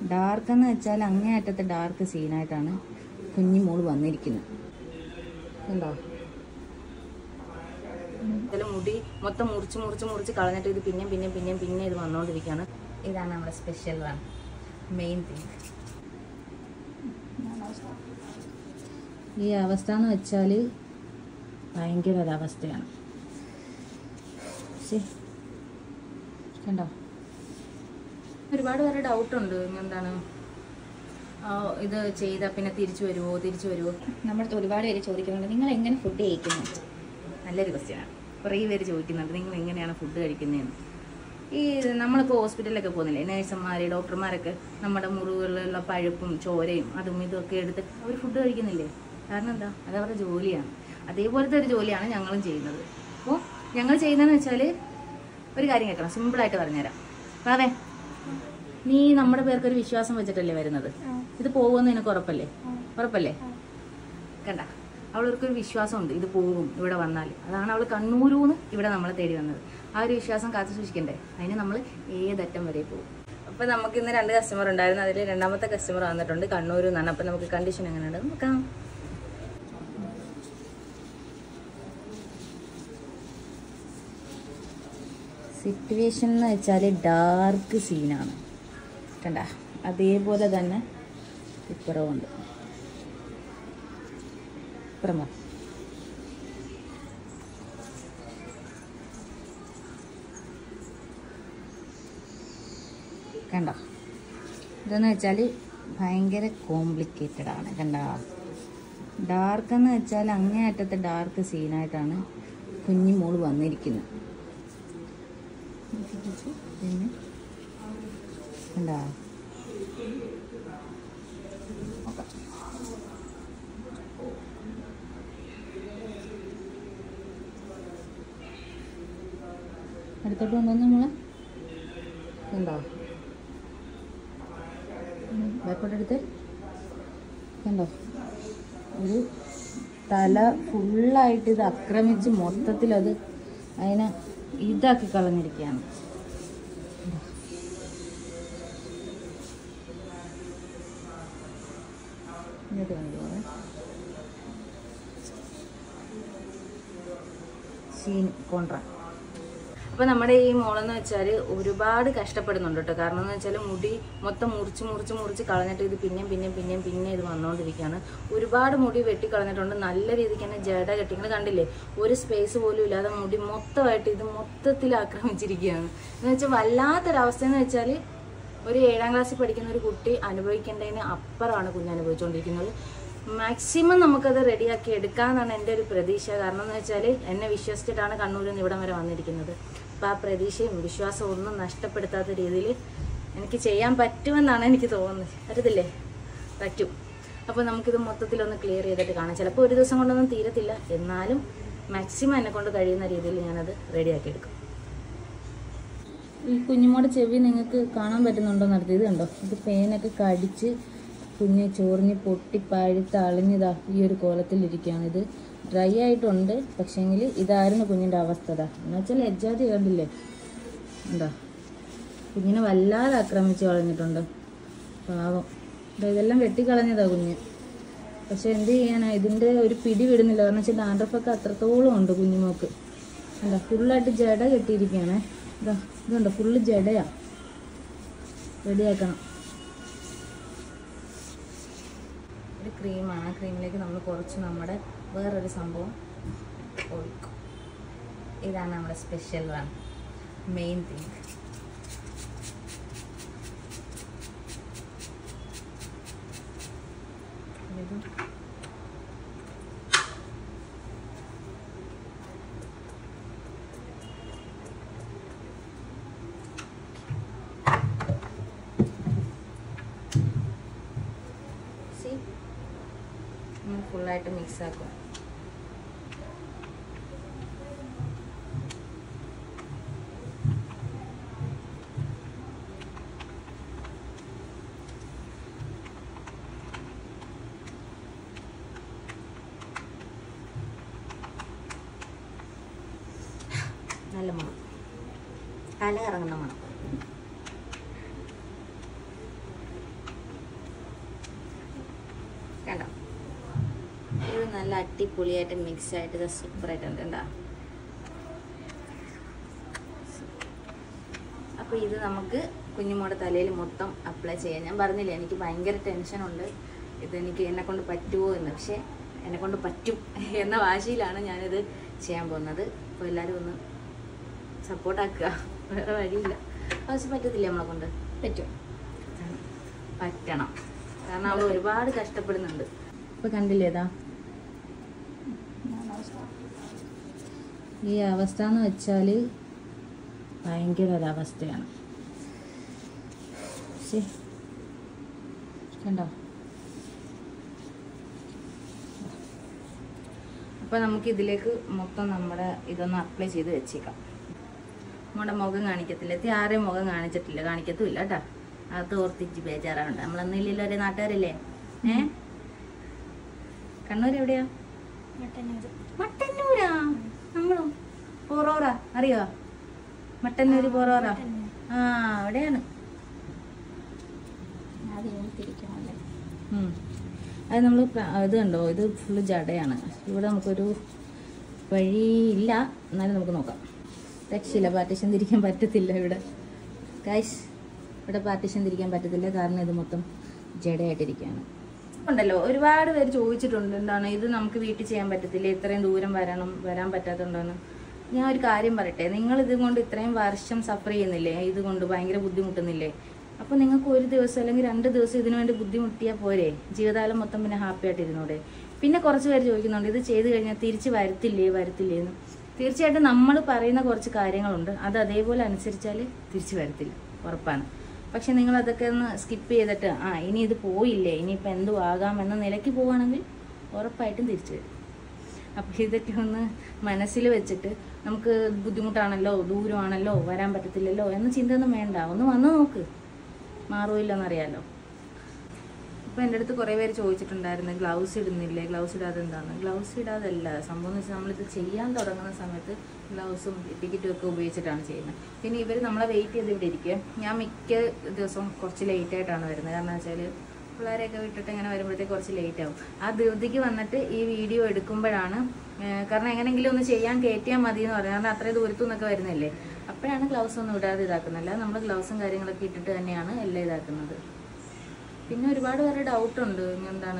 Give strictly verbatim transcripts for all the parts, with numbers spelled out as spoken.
Dark എന്ന് വെച്ചാൽ അങ്ങേയറ്റത്തെ ഡാർക്ക് സീനായിട്ടാണ് കുഞ്ഞി മോള് വന്നിരിക്കുന്നത്. ഉണ്ടോ? ചില മുടി മൊത്തം മുറിച്ച് മുറിച്ച് മുറിച്ച് കളഞ്ഞിട്ട് ഇത് പിന്നെയും പിന്നെയും പിന്നെയും പിന്നെ ഇത് വന്നുകൊണ്ടിരിക്കുകയാണ്. ഇതാണ് നമ്മുടെ സ്പെഷ്യൽ വൺ, മെയിൻ തിങ്. ഈ അവസ്ഥ എന്ന് വെച്ചാൽ ഭയങ്കര ഒരവസ്ഥയാണ്. ശരി, കണ്ടോ? ഒരുപാട് പേരുടെ ഡൗട്ടുണ്ട്, എന്താണ് ഇത് ചെയ്താൽ പിന്നെ തിരിച്ചു വരുമോ തിരിച്ചു വരുമോ നമ്മുടെ ഒരുപാട് പേര് ചോദിക്കുന്നുണ്ട്, നിങ്ങൾ എങ്ങനെ ഫുഡ് കഴിക്കുന്നു? നല്ലൊരു ക്വസ്റ്റ്യനാണ്. കുറേ പേര് ചോദിക്കുന്നുണ്ട് നിങ്ങൾ എങ്ങനെയാണ് ഫുഡ് കഴിക്കുന്നതെന്ന്. ഈ നമ്മളിപ്പോൾ ഹോസ്പിറ്റലിലൊക്കെ പോകുന്നില്ലേ, നേഴ്സുമാർ ഡോക്ടർമാരൊക്കെ നമ്മുടെ മുറിവുകളിലുള്ള പഴുപ്പും ചോരയും അതും ഇതൊക്കെ എടുത്ത് അവർ ഫുഡ് കഴിക്കുന്നില്ലേ? കാരണം എന്താ? അത് അവരുടെ ജോലിയാണ്. അതേപോലത്തെ ഒരു ജോലിയാണ് ഞങ്ങളും ചെയ്യുന്നത്. അപ്പോൾ ഞങ്ങൾ ചെയ്യുന്നതെന്ന് വെച്ചാൽ ഒരു കാര്യം കേൾക്കണം, സിമ്പിളായിട്ട് പറഞ്ഞുതരാം. അതെ, നീ നമ്മുടെ പേർക്കൊരു വിശ്വാസം വെച്ചിട്ടല്ലേ വരുന്നത്. ഇത് പോകുമെന്ന് നിനക്ക് ഉറപ്പല്ലേ? ഉറപ്പല്ലേ? കണ്ട, അവൾക്കൊരു വിശ്വാസമുണ്ട്, ഇത് പോകും ഇവിടെ വന്നാൽ. അതാണ് അവൾ കണ്ണൂരൂന്ന് ഇവിടെ നമ്മളെ തേടി വന്നത്. ആ ഒരു വിശ്വാസം കാത്തു സൂക്ഷിക്കണ്ടേ? അതിന് നമ്മൾ ഏതറ്റം വരെ പോകും. അപ്പോൾ നമുക്ക് ഇന്ന് രണ്ട് കസ്റ്റമർ ഉണ്ടായിരുന്നു. അതിൽ രണ്ടാമത്തെ കസ്റ്റമർ വന്നിട്ടുണ്ട് കണ്ണൂരിൽ നിന്നാണ്. അപ്പോൾ നമുക്ക് കണ്ടീഷൻ എങ്ങനെയുണ്ട് നോക്കാം. സിറ്റുവേഷൻ എന്ന് വെച്ചാൽ ഡാർക്ക് സീനാണ്. കണ്ട, അതേപോലെ തന്നെ ഇപ്പുറമുണ്ട്. ഇപ്പുറമോ കണ്ടോ? ഇതെന്ന് വെച്ചാൽ ഭയങ്കര കോംപ്ലിക്കേറ്റഡ് ആണ്. കണ്ട, ഡാർക്ക് എന്ന് വെച്ചാൽ അങ്ങേയറ്റത്തെ ഡാർക്ക് സീനായിട്ടാണ് കുഞ്ഞി മോള് വന്നിരിക്കുന്നത്. പിന്നെ എന്താ അടുത്തോട്ട് കൊണ്ടുവന്ന് നമ്മളെ കണ്ടോ? ബാക്കോട്ടെടുത്ത് കണ്ടോ? ഒരു തല ഫുള്ളായിട്ട് ഇത് ആക്രമിച്ച് മൊത്തത്തിലത് അതിനെ ഇതാക്കി കളഞ്ഞിരിക്കുകയാണ്. Scene contra. അപ്പോൾ നമ്മുടെ ഈ മോളെന്ന് വെച്ചാൽ ഒരുപാട് കഷ്ടപ്പെടുന്നുണ്ട് കേട്ടോ. കാരണം എന്ന് വെച്ചാൽ മുടി മൊത്തം മുറിച്ച് മുറിച്ച് മുറിച്ച് കളഞ്ഞിട്ട് ഇത് പിന്നെയും പിന്നെയും പിന്നെയും പിന്നെ ഇത് വന്നുകൊണ്ടിരിക്കുകയാണ്. ഒരുപാട് മുടി വെട്ടിക്കളഞ്ഞിട്ടുണ്ട്. നല്ല രീതിക്ക് തന്നെ ജട കെട്ടി, നിങ്ങൾ കണ്ടില്ലേ, ഒരു സ്പേസ് പോലും ഇല്ലാതെ മുടി മൊത്തമായിട്ട് ഇത് മൊത്തത്തിൽ ആക്രമിച്ചിരിക്കുകയാണ്. എന്ന് വെച്ചാൽ വല്ലാത്തൊരവസ്ഥ എന്ന് വെച്ചാൽ ഒരു ഏഴാം ക്ലാസ്സിൽ പഠിക്കുന്ന ഒരു കുട്ടി അനുഭവിക്കേണ്ടതിന് അപ്പുറമാണ് കുഞ്ഞ് അനുഭവിച്ചുകൊണ്ടിരിക്കുന്നത്. മാക്സിമം നമുക്കത് റെഡിയാക്കി എടുക്കാമെന്നാണ് എൻ്റെ ഒരു പ്രതീക്ഷ. കാരണം എന്ന് വെച്ചാൽ എന്നെ വിശ്വസിച്ചിട്ടാണ് കണ്ണൂരിൽ നിന്ന് ഇവിടം വരെ വന്നിരിക്കുന്നത്. അപ്പോൾ ആ പ്രതീക്ഷയും വിശ്വാസവും ഒന്നും നഷ്ടപ്പെടുത്താത്ത രീതിയിൽ എനിക്ക് ചെയ്യാൻ പറ്റുമെന്നാണ് എനിക്ക് തോന്നുന്നത്. പറ്റത്തില്ലേ? പറ്റും. അപ്പോൾ നമുക്കിത് മൊത്തത്തിലൊന്ന് ക്ലിയർ ചെയ്തിട്ട് കാണാം. ചിലപ്പോൾ ഒരു ദിവസം കൊണ്ടൊന്നും തീരത്തില്ല, എന്നാലും മാക്സിമം എന്നെ കൊണ്ട് കഴിയുന്ന രീതിയിൽ ഞാനത് റെഡിയാക്കി എടുക്കും. ഈ കുഞ്ഞുമോടെ ചെവി നിങ്ങൾക്ക് കാണാൻ പറ്റുന്നുണ്ടോ നടത്തി? ഇത് കണ്ടോ? ഇത് പേനൊക്കെ കടിച്ച് കുഞ്ഞ് ചോറിഞ്ഞ് പൊട്ടി പഴുത്ത് അളിഞ്ഞതാ ഈ ഒരു കോലത്തിലിരിക്കുകയാണ്. ഇത് ഡ്രൈ ആയിട്ടുണ്ട്, പക്ഷേങ്കിൽ ഇതായിരുന്നു കുഞ്ഞിൻ്റെ അവസ്ഥ. എന്ന് വെച്ചാൽ ലജ്ജാതി കണ്ടില്ലേ? എന്താ, കുഞ്ഞിനെ വല്ലാതെ ആക്രമിച്ച് കളഞ്ഞിട്ടുണ്ട്. പാവം, ഇതെല്ലാം വെട്ടിക്കളഞ്ഞതാ കുഞ്ഞ്. പക്ഷെ എന്ത് ചെയ്യാനാ, ഇതിൻ്റെ ഒരു പിടി വിടുന്നില്ല. കാരണം വെച്ചാൽ ഡാൻഡ്രഫൊക്കെ അത്രത്തോളം ഉണ്ട് കുഞ്ഞുമോക്ക്. എന്താ, ഫുള്ളായിട്ട് ജട കെട്ടിയിരിക്കുകയാണേ. ഇതാ, ഇതുണ്ടോ, ഫുള്ള് ജടയാ. റെഡിയാക്കണം. ഒരു ക്രീമാണ്. ആ ക്രീമിലേക്ക് നമ്മൾ കുറച്ച് നമ്മുടെ വേറൊരു സംഭവം ഒഴിക്കും. ഇതാണ് നമ്മുടെ സ്പെഷ്യൽ വൺ, മെയിൻ തിങ്. ഫുള്ളായിട്ട് മിക്സ് ആക്കും. നല്ല മണം, തല ഇറങ്ങുന്ന മണം. നല്ല അടിപൊളിയായിട്ട് മിക്സ് ആയിട്ട് ഇത് സൂപ്പറായിട്ടുണ്ട് കേട്ടോ. അപ്പോൾ ഇത് നമുക്ക് കുഞ്ഞുമോടെ തലയിൽ മൊത്തം അപ്ലൈ ചെയ്യാം. ഞാൻ പറഞ്ഞില്ലേ എനിക്ക് ഭയങ്കര ടെൻഷനുണ്ട് ഇതെനിക്ക് എന്നെക്കൊണ്ട് പറ്റുമോ എന്ന്. പക്ഷേ എന്നെക്കൊണ്ട് പറ്റും എന്ന വാശിയിലാണ് ഞാനിത് ചെയ്യാൻ പോകുന്നത്. അപ്പോൾ എല്ലാവരും ഒന്ന് സപ്പോർട്ടാക്കുക, വേറെ വഴിയില്ല. പക്ഷെ പറ്റത്തില്ല, നമ്മളെ കൊണ്ട് പറ്റും, പറ്റണം. കാരണം അവൾ ഒരുപാട് കഷ്ടപ്പെടുന്നുണ്ട്. ഇപ്പോൾ കണ്ടില്ലേ ഇതാ ഈ അവസ്ഥ എന്ന് വെച്ചാൽ ഭയങ്കര ഒരവസ്ഥയാണ്. ശരി കണ്ടോ? അപ്പോൾ നമുക്ക് ഇതിലേക്ക് മൊത്തം നമ്മുടെ ഇതൊന്ന് അപ്ലൈ ചെയ്ത് വെച്ചേക്കാം. നമ്മുടെ മുഖം കാണിക്കത്തില്ല, ആരെയും മുഖം കാണിച്ചിട്ടില്ല, കാണിക്കത്തുമില്ല കേട്ടോ. അത് ഓർത്തിച്ച് ബേജാറാവുണ്ട്. നമ്മളൊന്നുമില്ലല്ലോ, ഒരേ നാട്ടുകാരല്ലേ. ഏ കണ്ണൂർ എവിടെയാ? മട്ടന്നൂരാ. നമ്മളും പൊറോറ അറിയോ? മട്ടന്നൂര് പൊറോറ. ആ അവിടെയാണ്. അത് നമ്മൾ ഇത് കണ്ടോ, ഇത് ഫുള്ള് ജടയാണ്. ഇവിടെ നമുക്കൊരു വഴിയില്ല, എന്നാലും നമുക്ക് നോക്കാം. രക്ഷയില്ല, പാർട്ടീഷൻ തിരിക്കാൻ പറ്റത്തില്ല ഇവിടെ ഗൈസ്. ഇവിടെ പാർട്ടീഷൻ തിരിക്കാൻ പറ്റത്തില്ല, കാരണം ഇത് മൊത്തം ജടയായിട്ടിരിക്കുകയാണ്. ഉണ്ടല്ലോ ഒരുപാട് പേര് ചോദിച്ചിട്ടുണ്ട്, എന്താണ് ഇത് നമുക്ക് വീട്ടിൽ ചെയ്യാൻ പറ്റത്തില്ല, ഇത്രയും ദൂരം വരണം, വരാൻ പറ്റാത്തതുണ്ടോന്ന്. ഞാൻ ഒരു കാര്യം പറയട്ടെ, നിങ്ങൾ ഇത് കൊണ്ട് ഇത്രയും വർഷം സഫർ ചെയ്യുന്നില്ലേ, ഇത് കൊണ്ട് ഭയങ്കര ബുദ്ധിമുട്ടുന്നില്ലേ? അപ്പോൾ നിങ്ങൾക്ക് ഒരു ദിവസം അല്ലെങ്കിൽ രണ്ട് ദിവസം ഇതിനു വേണ്ടി ബുദ്ധിമുട്ടിയാൽ പോരെ? ജീവിതകാലം മൊത്തം പിന്നെ ഹാപ്പി ആയിട്ടിരുന്നൂടെ? പിന്നെ കുറച്ച് പേര് ചോദിക്കുന്നുണ്ട് ഇത് ചെയ്ത് കഴിഞ്ഞാൽ തിരിച്ച് വരത്തില്ലേ വരത്തില്ലേ എന്ന്. തീർച്ചയായിട്ടും നമ്മൾ പറയുന്ന കുറച്ച് കാര്യങ്ങളുണ്ട്, അത് അതേപോലെ അനുസരിച്ചാൽ തിരിച്ച് വരത്തില്ല, ഉറപ്പാണ്. പക്ഷെ നിങ്ങൾ അതൊക്കെ ഒന്ന് സ്കിപ്പ് ചെയ്തിട്ട് ആ ഇനി ഇത് പോയില്ലേ, ഇനിയിപ്പോൾ എന്തു ആകാം എന്ന നിലയ്ക്ക് പോവുകയാണെങ്കിൽ ഉറപ്പായിട്ടും തിരിച്ചു വരും. അപ്പോൾ ഇതൊക്കെ ഒന്ന് മനസ്സിൽ വെച്ചിട്ട് നമുക്ക് ബുദ്ധിമുട്ടാണല്ലോ, ദൂരമാണല്ലോ, വരാൻ പറ്റത്തില്ലല്ലോ എന്ന ചിന്തയൊന്നും വേണ്ട. ഒന്ന് വന്ന് നോക്ക്, മാറുമില്ലെന്നറിയാലോ. അപ്പോൾ എൻ്റെ അടുത്ത് കുറേ പേര് ചോദിച്ചിട്ടുണ്ടായിരുന്നു ഗ്ലൗസ് ഇടുന്നില്ലേ, ഗ്ലൗസ് ഇടാതെ എന്താണ്? ഗ്ലൗസ് ഇടാതല്ല സംഭവം എന്ന് വെച്ചാൽ നമ്മളിത് ചെയ്യാൻ തുടങ്ങുന്ന സമയത്ത് ഗ്ലൗസും ടിക്കറ്റും ഒക്കെ ഉപയോഗിച്ചിട്ടാണ് ചെയ്യുന്നത്. പിന്നെ ഇവർ നമ്മളെ വെയിറ്റ് ചെയ്ത് ഇവിടെ ഇരിക്കുക. ഞാൻ മിക്ക ദിവസവും കുറച്ച് ലേറ്റായിട്ടാണ് വരുന്നത്. കാരണം വെച്ചാൽ പിള്ളേരെയൊക്കെ വിട്ടിട്ട് ഇങ്ങനെ വരുമ്പോഴത്തേക്ക് കുറച്ച് ലേറ്റ് ആവും. ആ ധൃതിക്ക് വന്നിട്ട് ഈ വീഡിയോ എടുക്കുമ്പോഴാണ്, കാരണം എങ്ങനെയെങ്കിലും ഒന്ന് ചെയ്യാൻ കയറ്റിയാൽ മതി എന്ന് പറഞ്ഞാൽ, കാരണം അത്രയും ദൂരത്തു നിന്നൊക്കെ വരുന്നില്ലേ, അപ്പോഴാണ് ഗ്ലൗസ് ഒന്നും ഇടാതെ ഇതാക്കുന്നത്. അല്ല നമ്മൾ ഗ്ലൗസും കാര്യങ്ങളൊക്കെ ഇട്ടിട്ട് തന്നെയാണ് എല്ലാം ഇതാക്കുന്നത്. പിന്നെ ഒരുപാട് പേര് ഡൗട്ടുണ്ട്, എന്താണ്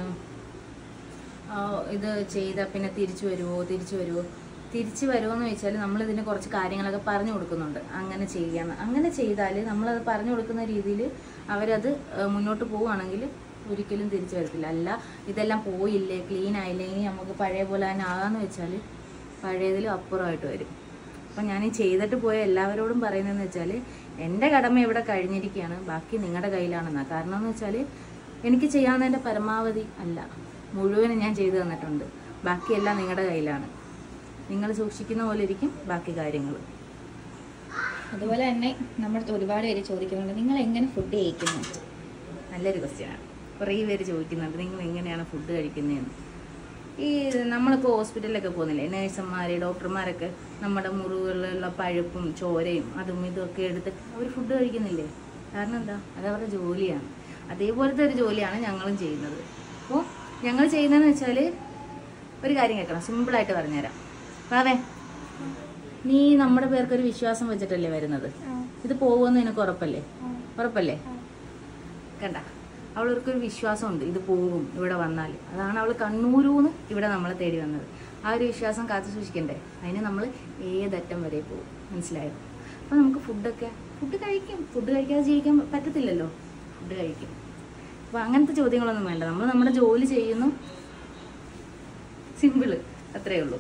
ഇത് ചെയ്താൽ പിന്നെ തിരിച്ചു വരുമോ തിരിച്ചു വരുമോ തിരിച്ചു വരുമോ എന്ന് ചോദിച്ചാൽ നമ്മളിതിന് കുറച്ച് കാര്യങ്ങളൊക്കെ പറഞ്ഞു കൊടുക്കുന്നുണ്ട്. അങ്ങനെ ചെയ്യാന്ന്, അങ്ങനെ ചെയ്താൽ നമ്മളത് പറഞ്ഞു കൊടുക്കുന്ന രീതിയിൽ അവരത് മുന്നോട്ട് പോവുകയാണെങ്കിൽ ഒരിക്കലും തിരിച്ചു വരത്തില്ല. അല്ല ഇതെല്ലാം പോയില്ലേ, ക്ലീൻ ആയില്ലേ, ഇനി നമുക്ക് പഴയ പോലെ തന്നെ ആകാമെന്ന് വെച്ചാൽ പഴയതിലും അപ്പുറമായിട്ട് വരും. അപ്പം ഞാൻ ഈ ചെയ്തിട്ട് പോയ എല്ലാവരോടും പറയുന്നതെന്ന് വെച്ചാൽ എൻ്റെ കടമ ഇവിടെ കഴിഞ്ഞിരിക്കുകയാണ്, ബാക്കി നിങ്ങളുടെ കയ്യിലാണെന്നാണ്. കാരണം എന്ന് വെച്ചാൽ എനിക്ക് ചെയ്യാവുന്നതിൻ്റെ പരമാവധി അല്ല മുഴുവനും ഞാൻ ചെയ്തു തന്നിട്ടുണ്ട്, ബാക്കിയെല്ലാം നിങ്ങളുടെ കയ്യിലാണ്. നിങ്ങൾ സൂക്ഷിക്കുന്ന പോലെ ഇരിക്കും ബാക്കി കാര്യങ്ങൾ. അതുപോലെ തന്നെ നമ്മുടെ ഒരുപാട് പേര് ചോദിക്കുന്നുണ്ട് നിങ്ങൾ എങ്ങനെ ഫുഡ് കഴിക്കുന്നു? നല്ലൊരു ക്വസ്റ്റ്യനാണ്. കുറേ പേര് ചോദിക്കുന്നുണ്ട് നിങ്ങൾ എങ്ങനെയാണ് ഫുഡ് കഴിക്കുന്നതെന്ന്. ഈ നമ്മളിപ്പോൾ ഹോസ്പിറ്റലിലൊക്കെ പോകുന്നില്ലേ, നേഴ്സുമാർ ഡോക്ടർമാരൊക്കെ നമ്മുടെ മുറിവുകളിലുള്ള പഴുപ്പും ചോരയും അതും ഇതൊക്കെ എടുത്തിട്ട് അവർ ഫുഡ് കഴിക്കുന്നില്ലേ? കാരണം എന്താ? അതവരുടെ ജോലിയാണ്. അതേപോലത്തെ ഒരു ജോലിയാണ് ഞങ്ങളും ചെയ്യുന്നത്. അപ്പോൾ ഞങ്ങൾ ചെയ്യുന്നതെന്ന് വെച്ചാൽ ഒരു കാര്യം കേൾക്കണം, സിമ്പിളായിട്ട് പറഞ്ഞുതരാം. വാവേ, നീ നമ്മുടെ പേർക്കൊരു വിശ്വാസം വെച്ചിട്ടല്ലേ വരുന്നത്, ഇത് പോകുമെന്ന് നിനക്ക് ഉറപ്പല്ലേ? ഉറപ്പല്ലേ? കണ്ട, അവൾക്കൊരു വിശ്വാസമുണ്ട് ഇത് പോകും ഇവിടെ വന്നാൽ. അതാണ് അവൾ കണ്ണൂരൂന്ന് ഇവിടെ നമ്മളെ തേടി വന്നത്. ആ ഒരു വിശ്വാസം കാത്തു സൂക്ഷിക്കണ്ടേ? അതിന് നമ്മൾ ഏതറ്റം വരെ പോകും, മനസ്സിലായോ? അപ്പോൾ നമുക്ക് ഫുഡൊക്കെ ഫുഡ് കഴിക്കും, ഫുഡ് കഴിക്കാതെ ജീവിക്കാൻ പറ്റത്തില്ലല്ലോ, ഫുഡ് കഴിക്കും. അപ്പോൾ അങ്ങനത്തെ ചോദ്യങ്ങളൊന്നും വേണ്ട, നമ്മൾ നമ്മുടെ ജോലി ചെയ്യുന്നു, സിമ്പിള്, അത്രയേ ഉള്ളൂ.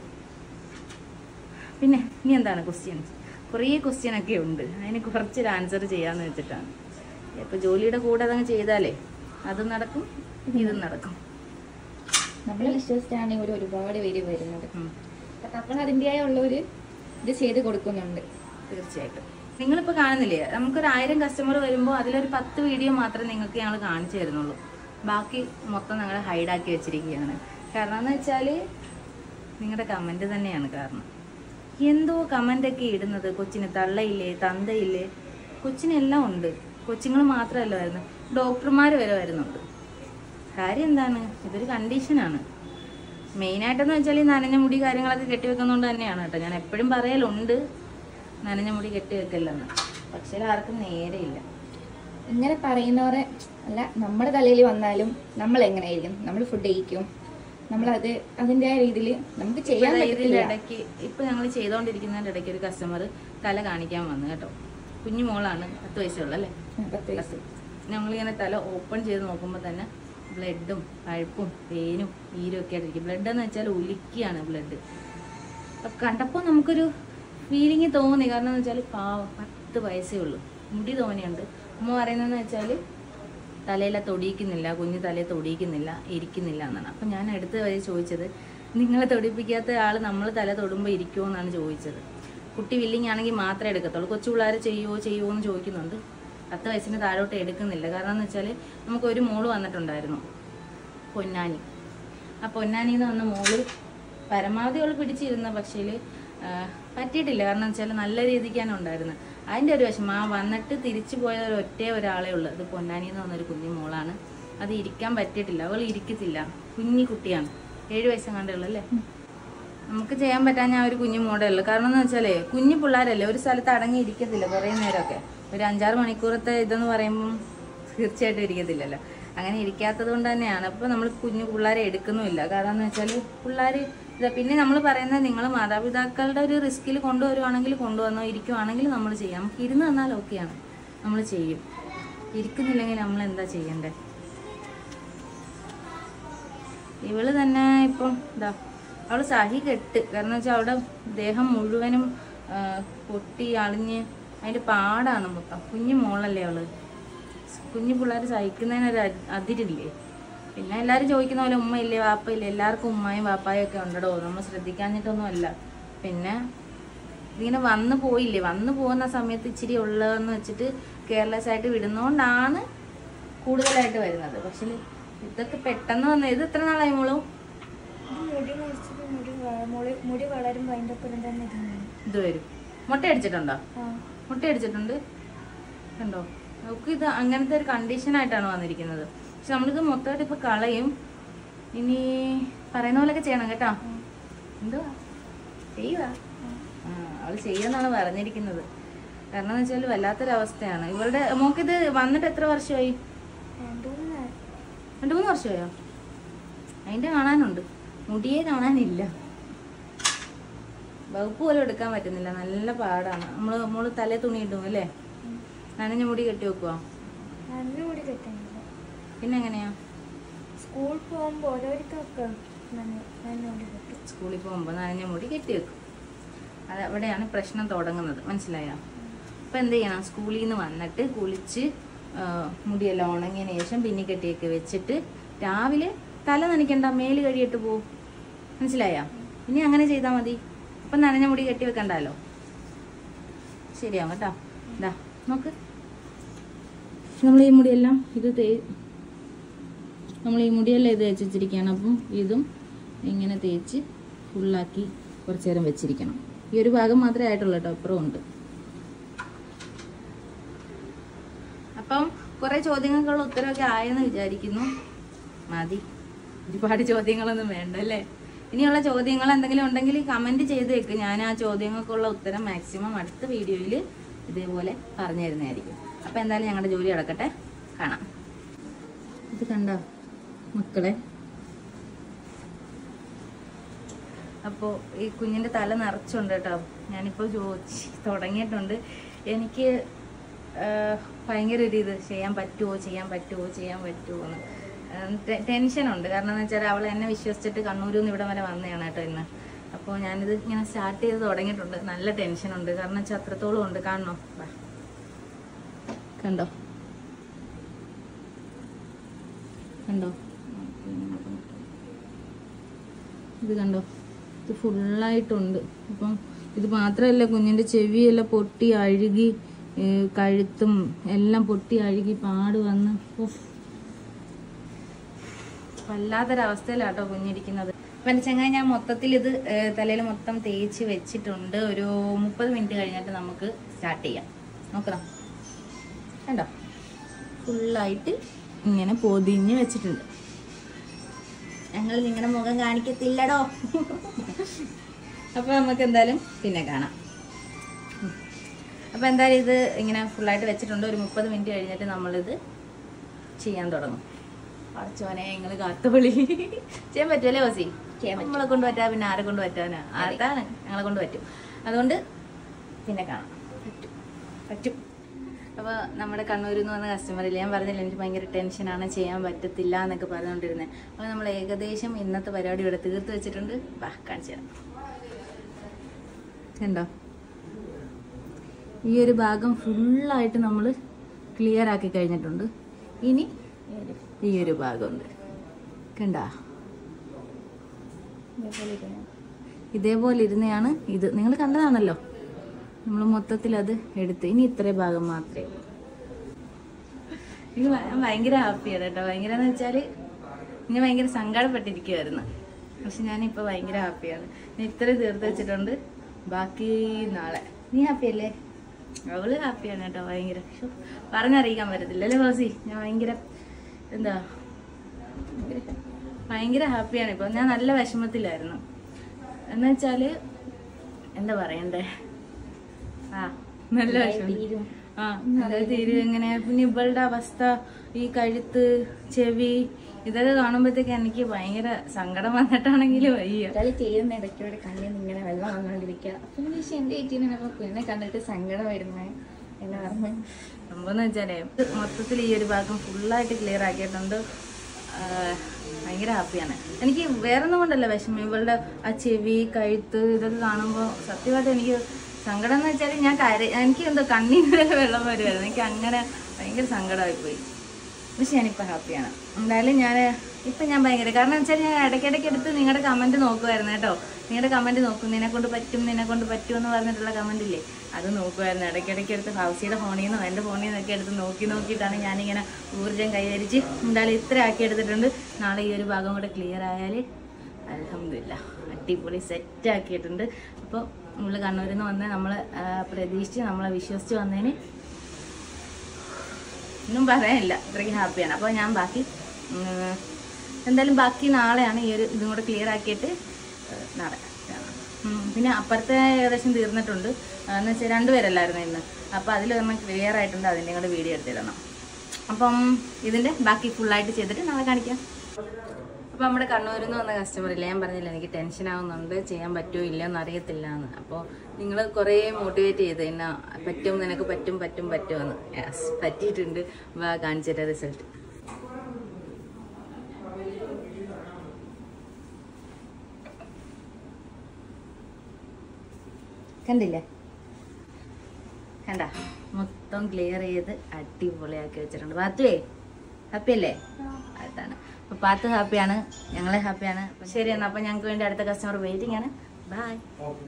പിന്നെ ഇനി എന്താണ് ക്വസ്റ്റ്യൻസ്? കുറേ ക്വസ്റ്റ്യനൊക്കെ ഉണ്ട്, അതിന് കുറച്ചൊരു ആൻസർ ചെയ്യാമെന്ന് വെച്ചിട്ടാണ്. ഇപ്പോൾ ജോലിയുടെ കൂടെ അതങ്ങ് ചെയ്താലേ അതും നടക്കും ഇതും നടക്കും. നമ്മൾ വിശ്വസിച്ചാണ് ഇവിടെ ഒരുപാട് പേര് വരുന്നത്. നമ്മൾ അതിൻ്റെതായ ഉള്ളൊരു ഇത് ചെയ്ത് കൊടുക്കുന്നുണ്ട്. തീർച്ചയായിട്ടും നിങ്ങളിപ്പോൾ കാണുന്നില്ലേ, നമുക്കൊരു ആയിരം കസ്റ്റമർ വരുമ്പോൾ അതിലൊരു പത്ത് വീഡിയോ മാത്രമേ നിങ്ങൾക്ക് ഞങ്ങൾ കാണിച്ചു തരുന്നുള്ളൂ, ബാക്കി മൊത്തം ഞങ്ങൾ ഹൈഡാക്കി വെച്ചിരിക്കുകയാണ്. കാരണം എന്ന് വെച്ചാൽ നിങ്ങളുടെ കമൻറ്റ് തന്നെയാണ് കാരണം. എന്തോ കമൻ്റൊക്കെ ഇടുന്നത്, കൊച്ചിന് തള്ളയില്ലേ തന്തയില്ലേ, കൊച്ചിനെല്ലാം ഉണ്ട്. കൊച്ചുങ്ങൾ മാത്രമല്ല വരുന്നത്, ഡോക്ടർമാർ വരെ വരുന്നുണ്ട്. കാര്യം എന്താണ്? ഇതൊരു കണ്ടീഷനാണ്. മെയിനായിട്ടെന്ന് വെച്ചാൽ ഈ നനഞ്ഞ മുടി കാര്യങ്ങളൊക്കെ കെട്ടിവെക്കുന്നതുകൊണ്ട് തന്നെയാണ് കേട്ടോ. ഞാൻ എപ്പോഴും പറയലുണ്ട് നനഞ്ഞ മുടി കെട്ടിവെക്കില്ലെന്ന്, പക്ഷേ ആർക്കും നേരെയില്ല. ഇങ്ങനെ പറയുന്നവരെ അല്ല, നമ്മുടെ തലയിൽ വന്നാലും നമ്മൾ എങ്ങനെയായിരിക്കും, നമ്മൾ ഫുഡ് കഴിക്കും, നമ്മളത് അതിൻ്റെ രീതിയിൽ നമുക്ക് ചെയ്യാൻ പറ്റില്ല. ഇടയ്ക്ക് ഇപ്പം ഞങ്ങൾ ചെയ്തുകൊണ്ടിരിക്കുന്നതിൻ്റെ ഇടയ്ക്ക് ഒരു കസ്റ്റമർ തല കാണിക്കാൻ വന്നു കേട്ടോ. കുഞ്ഞു മോളാണ്, പത്ത് വയസ്സുള്ള അല്ലേ, പത്ത് വയസ്സ്. ഞങ്ങളിങ്ങനെ തല ഓപ്പൺ ചെയ്ത് നോക്കുമ്പോൾ തന്നെ ബ്ലഡും പഴുപ്പും പേനും ഈരും ഒക്കെ ആയിട്ടിരിക്കും. ബ്ലഡ് എന്ന് വെച്ചാൽ ഒലിക്കുകയാണ് ബ്ലഡ്. അപ്പം കണ്ടപ്പോൾ നമുക്കൊരു ഫീലിംഗ് തോന്നി. കാരണം എന്ന് വെച്ചാൽ പാവം പത്ത് വയസ്സേ ഉള്ളൂ, മുടി തോന്നിയുണ്ട്. അമ്മ പറയുന്നതെന്ന് വെച്ചാൽ തലയിലെ തൊടിയിക്കുന്നില്ല, കുഞ്ഞ് തലയിൽ തൊടിയിക്കുന്നില്ല, ഇരിക്കുന്നില്ല എന്നാണ്. അപ്പം ഞാൻ അടുത്ത വരെ ചോദിച്ചത്, നിങ്ങളെ തൊടിപ്പിക്കാത്ത ആൾ നമ്മൾ തല തൊടുമ്പോൾ ഇരിക്കുമോ എന്നാണ് ചോദിച്ചത്. കുട്ടി വില്ലിങ് ആണെങ്കിൽ മാത്രമേ എടുക്കത്തുള്ളൂ. കൊച്ചു പിള്ളേർ ചെയ്യുമോ ചെയ്യുമോ എന്ന് ചോദിക്കുന്നുണ്ട്. പത്ത് വയസ്സിന് താഴോട്ട് എടുക്കുന്നില്ല. കാരണം എന്ന് വെച്ചാൽ നമുക്കൊരു മോള് വന്നിട്ടുണ്ടായിരുന്നു, പൊന്നാനി. ആ പൊന്നാനിന്ന് വന്ന മോള് പരമാവധി അവൾ പിടിച്ചിരുന്ന, പക്ഷേ പറ്റിയിട്ടില്ല. കാരണം എന്ന് വെച്ചാൽ നല്ല രീതിക്കാണ് ഉണ്ടായിരുന്നത്. അതിൻ്റെ ഒരു വിഷമം. ആ വന്നിട്ട് തിരിച്ചു പോയ ഒരു ഒറ്റേ ഒരാളേ ഉള്ളൂ. അത് പൊന്നാനിന്ന് വന്നൊരു കുഞ്ഞു മോളാണ്. അത് ഇരിക്കാൻ പറ്റിയിട്ടില്ല, അവൾ ഇരിക്കത്തില്ല. കുഞ്ഞി കുട്ടിയാണ്, ഏഴ് വയസ്സും കണ്ടുള്ളൂ അല്ലേ. നമുക്ക് ചെയ്യാൻ പറ്റാൻ ഞാൻ ഒരു കുഞ്ഞു മോഡേ ഉള്ളൂ. കാരണം എന്ന് വെച്ചാലേ കുഞ്ഞു പിള്ളേരല്ലേ, ഒരു സ്ഥലത്ത് അടങ്ങി ഇരിക്കത്തില്ല കുറേ നേരമൊക്കെ. ഒരു അഞ്ചാറ് മണിക്കൂറത്തെ ഇതെന്ന് പറയുമ്പം തീർച്ചയായിട്ടും ഇരിക്കത്തില്ലല്ലോ. അങ്ങനെ ഇരിക്കാത്തത് കൊണ്ട് തന്നെയാണ് അപ്പോൾ നമ്മൾ കുഞ്ഞു പിള്ളേരെ എടുക്കുന്നുമില്ല. കാരണം എന്ന് വെച്ചാൽ പിള്ളേർ ഇതാ. പിന്നെ നമ്മൾ പറയുന്നത്, നിങ്ങൾ മാതാപിതാക്കളുടെ ഒരു റിസ്കിൽ കൊണ്ടുവരുവാണെങ്കിൽ കൊണ്ടുവന്നോ, ഇരിക്കുവാണെങ്കിൽ നമ്മൾ ചെയ്യാം. നമുക്ക് ഇരുന്ന് തന്നാൽ ഓക്കെയാണ്, നമ്മൾ ചെയ്യും. ഇരിക്കുന്നില്ലെങ്കിൽ നമ്മൾ എന്താ ചെയ്യണ്ടേ? ഇവള് തന്നെ ഇപ്പം ഇതാ അവൾ സഹി കെട്ട്. കാരണം വെച്ചാൽ അവിടെ ദേഹം മുഴുവനും പൊട്ടി അളിഞ്ഞ് അതിൻ്റെ പാടാണ് മൊത്തം. കുഞ്ഞു മോളല്ലേ അവള്. കുഞ്ഞു പിള്ളേർ സഹിക്കുന്നതിനൊരു അതിരില്ലേ. പിന്നെ എല്ലാവരും ചോദിക്കുന്ന പോലെ ഉമ്മ ഇല്ലേ വാപ്പ ഇല്ലേ, എല്ലാവർക്കും ഉമ്മയും വാപ്പായും ഒക്കെ ഉണ്ടോ, നമ്മൾ ശ്രദ്ധിക്കാഞ്ഞിട്ടൊന്നും അല്ല. പിന്നെ ഇങ്ങനെ വന്നു പോയില്ലേ, വന്നു പോകുന്ന സമയത്ത് ഇച്ചിരി ഉള്ളതെന്ന് വെച്ചിട്ട് കെയർലെസ് ആയിട്ട് വിടുന്നതുകൊണ്ടാണ് കൂടുതലായിട്ട് വരുന്നത്. പക്ഷേ ഇതൊക്കെ പെട്ടെന്ന് വന്നത്. ഇത് എത്ര നാളായി മോളും? മുടി വളരും തന്നെ ഇത് വരും. മുട്ട അടിച്ചിട്ടുണ്ടോ? മുട്ട അടിച്ചിട്ടുണ്ട് കണ്ടോ. നമുക്ക് ഇത് അങ്ങനത്തെ ഒരു കണ്ടീഷനായിട്ടാണ് വന്നിരിക്കുന്നത്. പക്ഷെ നമ്മളിത് മൊത്തമായിട്ട് ഇപ്പൊ കളയും. ഇനി പറയുന്ന പോലെയൊക്കെ ചെയ്യണം കേട്ടോ. എന്തുവാ ചെയ്യുവാ? ആ അവള് ചെയ്യാന്നാണ് പറഞ്ഞിരിക്കുന്നത്. കാരണം എന്ന് വെച്ചാൽ വല്ലാത്തൊരവസ്ഥയാണ് ഇവളുടെ. മോക്കിത് വന്നിട്ട് എത്ര വർഷമായി? രണ്ടു മൂന്ന് വർഷമായോ? അതിന്റെ കാണാനുണ്ട്, മുടിയെ കാണാനില്ല. വകുപ്പ് പോലും എടുക്കാൻ പറ്റുന്നില്ല, നല്ല പാടാണ്. നമ്മള് നമ്മള് തലേ തുണി ഇടും അല്ലേ, നനഞ്ഞ മുടി കെട്ടി വെക്കുവാ. പിന്നെ എങ്ങനെയാ സ്കൂളിൽ പോകുമ്പോ ഓരോരുത്തർക്ക് സ്കൂളിൽ പോകുമ്പോ നനഞ്ഞ മുടി കെട്ടി വെക്കും. അത് അവിടെയാണ് പ്രശ്നം തുടങ്ങുന്നത്, മനസ്സിലായോ? അപ്പൊ എന്ത് ചെയ്യണം, സ്കൂളിൽ നിന്ന് വന്നിട്ട് കുളിച്ച് മുടിയെല്ലാം ഉണങ്ങിയതിന് ശേഷം പിന്നി കെട്ടിയൊക്കെ വെച്ചിട്ട് രാവിലെ തല നനയ്ക്കണ്ട, മേല് കഴിയിട്ട് പോവും. മനസ്സിലായോ? ഇനി അങ്ങനെ ചെയ്താൽ മതി. അപ്പം നനഞ്ഞ മുടി കെട്ടി വെക്കണ്ടല്ലോ. ശരിയാവും കേട്ടോ. ഇതാ നോക്ക്, നമ്മൾ ഈ മുടിയെല്ലാം ഇത് തേ നമ്മൾ ഈ മുടിയെല്ലാം ഇത് തേച്ച് വെച്ചിരിക്കുകയാണ്. അപ്പം ഇതും ഇങ്ങനെ തേച്ച് ഫുള്ളാക്കി കുറച്ച് നേരം വെച്ചിരിക്കണം. ഈ ഒരു ഭാഗം മാത്രമേ ആയിട്ടുള്ളൂ കേട്ടോ, അപ്പുറം ഉണ്ട്. അപ്പം കുറേ ചോദ്യങ്ങൾക്കുള്ള ഉത്തരവൊക്കെ ആയെന്ന് വിചാരിക്കുന്നു. മതി, ഒരുപാട് ചോദ്യങ്ങളൊന്നും വേണ്ട അല്ലേ. ഇനിയുള്ള ചോദ്യങ്ങൾ എന്തെങ്കിലും ഉണ്ടെങ്കിൽ കമൻറ്റ് ചെയ്ത് വെക്ക്. ഞാൻ ആ ചോദ്യങ്ങൾക്കുള്ള ഉത്തരം മാക്സിമം അടുത്ത വീഡിയോയിൽ ഇതേപോലെ പറഞ്ഞു തരുന്നതായിരിക്കും. അപ്പോൾ എന്തായാലും ഞങ്ങളുടെ ജോലി നടക്കട്ടെ, കാണാം. ഇത് കണ്ടോ മക്കളെ? അപ്പോൾ ഈ കുഞ്ഞിൻ്റെ തല നിറച്ചുണ്ട് കേട്ടോ. ഞാനിപ്പോൾ ചോദിച്ച് തുടങ്ങിയിട്ടുണ്ട്. എനിക്ക് ഭയങ്കര ഒരു ഇത് ചെയ്യാൻ പറ്റുമോ ചെയ്യാൻ പറ്റുമോ ചെയ്യാൻ പറ്റുമോ എന്ന് ടെൻഷനുണ്ട്. കാരണം എന്ന് വെച്ചാൽ അവൾ എന്നെ വിശ്വസിച്ചിട്ട് കണ്ണൂരിൽ നിന്ന് ഇവിടെ വരെ വന്നതാണ് കേട്ടോ ഇന്ന്. അപ്പോൾ ഞാനിത് ഇങ്ങനെ സ്റ്റാർട്ട് ചെയ്ത് തുടങ്ങിയിട്ടുണ്ട്. നല്ല ടെൻഷനുണ്ട്. കാരണം വെച്ചാൽ അത്രത്തോളം ഉണ്ട്. കാണണോ? കണ്ടോ കണ്ടോ ഇത് കണ്ടോ? ഇത് ഫുള്ളായിട്ടുണ്ട്. അപ്പം ഇത് മാത്രമല്ല, കുഞ്ഞിൻ്റെ ചെവിയെല്ലാം പൊട്ടി അഴുകി, കഴുത്തും എല്ലാം പൊട്ടി അഴുകി പാട് വന്ന് വല്ലാത്തൊരവസ്ഥയിലാട്ടോ കുഞ്ഞിരിക്കുന്നത്. അപ്പം എൻ്റെ ചങ്ങായി ഞാൻ മൊത്തത്തിൽ ഇത് തലയിൽ മൊത്തം തേച്ച് വെച്ചിട്ടുണ്ട്. ഒരു മുപ്പത് മിനിറ്റ് കഴിഞ്ഞിട്ട് നമുക്ക് സ്റ്റാർട്ട് ചെയ്യാം. നോക്കണം കണ്ടോ? ഫുള്ളായിട്ട് ഇങ്ങനെ പൊതിഞ്ഞ് വെച്ചിട്ടുണ്ട്. ഞങ്ങൾ നിങ്ങളുടെ മുഖം കാണിക്കത്തില്ലടോ. അപ്പോൾ നമുക്ക് എന്തായാലും പിന്നെ കാണാം. അപ്പോൾ എന്തായാലും ഇത് ഇങ്ങനെ ഫുള്ളായിട്ട് വെച്ചിട്ടുണ്ട്. ഒരു മുപ്പത് മിനിറ്റ് കഴിഞ്ഞിട്ട് നമ്മളിത് ചെയ്യാൻ തുടങ്ങും. അടച്ചോനെ ഞങ്ങൾ കാത്തുപൊളി ചെയ്യാൻ പറ്റുമല്ലേ ഓസി? ചെയ്യാൻ നമ്മളെ കൊണ്ട് പറ്റാ പിന്നെ ആരെ കൊണ്ട് പറ്റാനാ? അതാണ് ഞങ്ങളെ കൊണ്ട് പറ്റും. അതുകൊണ്ട് പിന്നെ കാണാം. പറ്റും പറ്റും അപ്പോൾ നമ്മുടെ കണ്ണൂരിൽ നിന്ന് വന്ന കസ്റ്റമറില്ല, ഞാൻ പറഞ്ഞില്ല എനിക്ക് ഭയങ്കര ടെൻഷനാണ്, ചെയ്യാൻ പറ്റത്തില്ല എന്നൊക്കെ പറഞ്ഞുകൊണ്ടിരുന്നത്. അപ്പോൾ നമ്മൾ ഏകദേശം ഇന്നത്തെ പരിപാടി ഇവിടെ തീർത്ത് വെച്ചിട്ടുണ്ട്. വാ കാണിച്ചു തരാം. കണ്ടോ, ഈ ഒരു ഭാഗം ഫുള്ളായിട്ട് നമ്മൾ ക്ലിയർ ആക്കി കഴിഞ്ഞിട്ടുണ്ട്. ഇനി ഈ ഒരു ഭാഗമുണ്ട്, കണ്ടോ? ഇതേപോലെ ഇരുന്നെയാണ് ഇത്, നിങ്ങൾ കണ്ടതാണല്ലോ. നമ്മൾ മൊത്തത്തിൽ അത് എടുത്ത് ഇനി ഇത്രയും ഭാഗം മാത്രമേ ഉള്ളൂ. എനിക്ക് ഭയങ്കര ഹാപ്പിയാണ് കേട്ടോ. ഭയങ്കര എന്ന് വെച്ചാൽ ഞാൻ ഭയങ്കര സങ്കടപ്പെട്ടിരിക്കുമായിരുന്നു. പക്ഷെ ഞാനിപ്പോൾ ഭയങ്കര ഹാപ്പിയാണ്. ഞാൻ ഇത്രയും തീർത്ത് വെച്ചിട്ടുണ്ട്. ബാക്കി നാളെ. നീ ഹാപ്പിയല്ലേ? അവള് ഹാപ്പിയാണ് കേട്ടോ. ഭയങ്കര പറഞ്ഞറിയിക്കാൻ പറ്റത്തില്ല അല്ലേ ബോസി? ഞാൻ ഭയങ്കര എന്താ ഭയങ്കര ഹാപ്പിയാണ് ഇപ്പോൾ. ഞാൻ നല്ല വിഷമത്തിലായിരുന്നു. എന്ന് വെച്ചാൽ എന്താ പറയണ്ടേ, ആ നല്ല വിഷമം. ആ നല്ല തീരും എങ്ങനെ. പിന്നെ ഇവളുടെ അവസ്ഥ, ഈ കഴുത്ത്, ചെവി, ഇതൊക്കെ കാണുമ്പോഴത്തേക്ക് എനിക്ക് ഭയങ്കര സങ്കടം വന്നിട്ടാണെങ്കിലും വയ്യ. ചെയ്യുന്ന ഇടയ്ക്കോടെ കണ്ണിൽ നിന്ന് ഇങ്ങനെ വെള്ളം വന്നുകൊണ്ടിരിക്കുക. അപ്പം എന്റെ ഏറ്റിനപ്പോൾ പിന്നെ കണ്ടിട്ട് സങ്കടം വരുന്നേ എന്ന് പറഞ്ഞു. സംഭവം വെച്ചാലേ മൊത്തത്തിൽ ഈ ഒരു ഭാഗം ഫുള്ളായിട്ട് ക്ലിയർ ആക്കിയിട്ടുണ്ട്. ഭയങ്കര ഹാപ്പിയാണ്. എനിക്ക് വേറൊന്നും കൊണ്ടല്ല വിഷമം, ഇവളുടെ ആ ചെവി, കഴുത്ത്, ഇതൊക്കെ കാണുമ്പോൾ സത്യമായിട്ട് എനിക്ക് സങ്കടം എന്ന് വെച്ചാൽ ഞാൻ കര എനിക്ക് എന്തോ കണ്ണീര് വെള്ളം വരുമായിരുന്നു. എനിക്ക് അങ്ങനെ ഭയങ്കര സങ്കടമായിപ്പോയി. പക്ഷെ ഞാനിപ്പോൾ ഹാപ്പിയാണ്. എന്തായാലും ഞാൻ ഇപ്പം ഞാൻ ഭയങ്കര, കാരണം വെച്ചാൽ ഞാൻ ഇടയ്ക്കിടയ്ക്ക് എടുത്ത് നിങ്ങളുടെ കമൻറ്റ് നോക്കുമായിരുന്നു കേട്ടോ. നിങ്ങളുടെ കമൻറ്റ് നോക്കും, നിന്നെ കൊണ്ട് പറ്റും നിന്നെ കൊണ്ട് പറ്റും എന്ന് പറഞ്ഞിട്ടുള്ള കമൻറ്റ് ഇല്ലേ, അത് നോക്കുമായിരുന്നു. ഇടയ്ക്കിടയ്ക്ക് എടുത്ത് ഹൗസിയുടെ ഫോണിൽ നിന്നോ എൻ്റെ ഫോണിൽ നിന്നൊക്കെ എടുത്ത് നോക്കി നോക്കിയിട്ടാണ് ഞാനിങ്ങനെ ഊർജ്ജം കൈവരിച്ച് എന്തായാലും ഇത്ര ആക്കി എടുത്തിട്ടുണ്ട്. നാളെ ഈ ഒരു ഭാഗം കൂടെ ക്ലിയർ ആയാൽ അൽഹംദുലില്ലാ അടിപൊളി സെറ്റ് ആക്കിയിട്ടുണ്ട്. അപ്പോൾ നമ്മൾ കണ്ണൂരിൽ നിന്ന് വന്ന് നമ്മൾ പ്രതീക്ഷിച്ച് നമ്മളെ വിശ്വസിച്ച് വന്നതിന് ഒന്നും പറയാനില്ല, അത്രയ്ക്ക് ഹാപ്പിയാണ്. അപ്പോൾ ഞാൻ ബാക്കി എന്തായാലും ബാക്കി നാളെയാണ് ഈ ഒരു ഇതും കൂടെ ക്ലിയർ ആക്കിയിട്ട് നാളെ. പിന്നെ അപ്പുറത്തെ ഏകദേശം തീർന്നിട്ടുണ്ട്. എന്ന് വെച്ചാൽ രണ്ടുപേരല്ലായിരുന്നു ഇന്ന്. അപ്പോൾ അതിൽ ഒരെണ്ണം ക്ലിയർ ആയിട്ടുണ്ട്, അതിൻ്റെ കൂടെ വീഡിയോ എടുത്തിടണം. അപ്പം ഇതിൻ്റെ ബാക്കി ഫുള്ളായിട്ട് ചെയ്തിട്ട് നാളെ കാണിക്കാം. അപ്പോൾ നമ്മുടെ കണ്ണൂരിൽ നിന്ന് വന്ന കസ്റ്റമറില്ല, ഞാൻ പറഞ്ഞില്ല എനിക്ക് ടെൻഷൻ ആവുന്നുണ്ട്, ചെയ്യാൻ പറ്റുമോ ഇല്ലയെന്ന് അറിയത്തില്ല എന്ന്. അപ്പോൾ നിങ്ങൾ കുറേ മോട്ടിവേറ്റ് ചെയ്ത് എന്നാ പറ്റും, നിനക്ക് പറ്റും പറ്റും പറ്റുമെന്ന്. യെസ്, പറ്റിയിട്ടുണ്ട്. വാ കാണിച്ചിട്ട് റിസൾട്ട് കണ്ടില്ലേ? കണ്ട, മൊത്തം ക്ലിയർ ചെയ്ത് അടിപൊളിയാക്കി വെച്ചിട്ടുണ്ട്. പാത്തുവേ ഹാപ്പിയല്ലേ? അതാണ്. അപ്പോൾ പാത്ത് ഹാപ്പിയാണ്, ഞങ്ങളെ ഹാപ്പിയാണ്. ശരി എന്നാൽ അപ്പോൾ ഞങ്ങൾക്ക് വേണ്ടി അടുത്ത കസ്റ്റമർ വെയിറ്റിംഗ് ആണ്. ബൈ.